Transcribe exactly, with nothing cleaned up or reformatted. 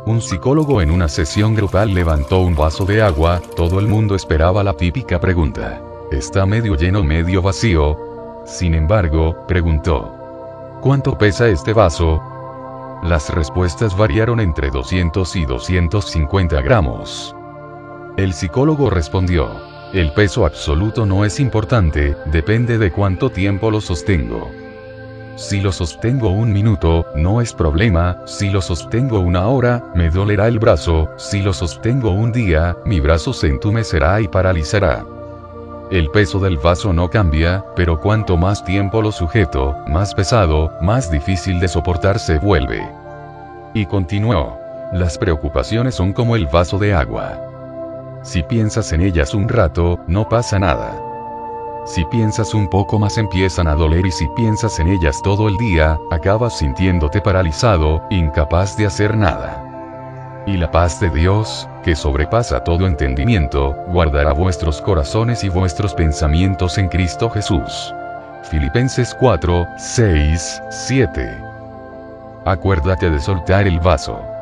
Un psicólogo en una sesión grupal levantó un vaso de agua, todo el mundo esperaba la típica pregunta: ¿está medio lleno o medio vacío? Sin embargo, preguntó: ¿cuánto pesa este vaso? Las respuestas variaron entre doscientos y doscientos cincuenta gramos. El psicólogo respondió: el peso absoluto no es importante, depende de cuánto tiempo lo sostengo. Si lo sostengo un minuto, no es problema; si lo sostengo una hora, me dolerá el brazo; si lo sostengo un día, mi brazo se entumecerá y paralizará. El peso del vaso no cambia, pero cuanto más tiempo lo sujeto, más pesado, más difícil de soportar se vuelve. Y continuó: las preocupaciones son como el vaso de agua. Si piensas en ellas un rato, no pasa nada. Si piensas un poco más empiezan a doler, y si piensas en ellas todo el día, acabas sintiéndote paralizado, incapaz de hacer nada. Y la paz de Dios, que sobrepasa todo entendimiento, guardará vuestros corazones y vuestros pensamientos en Cristo Jesús. Filipenses cuatro, seis, siete. Acuérdate de soltar el vaso.